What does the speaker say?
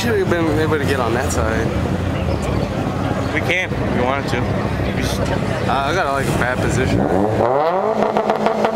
should have been able to get on that side. We can't if we wanted to. I got like a bad position.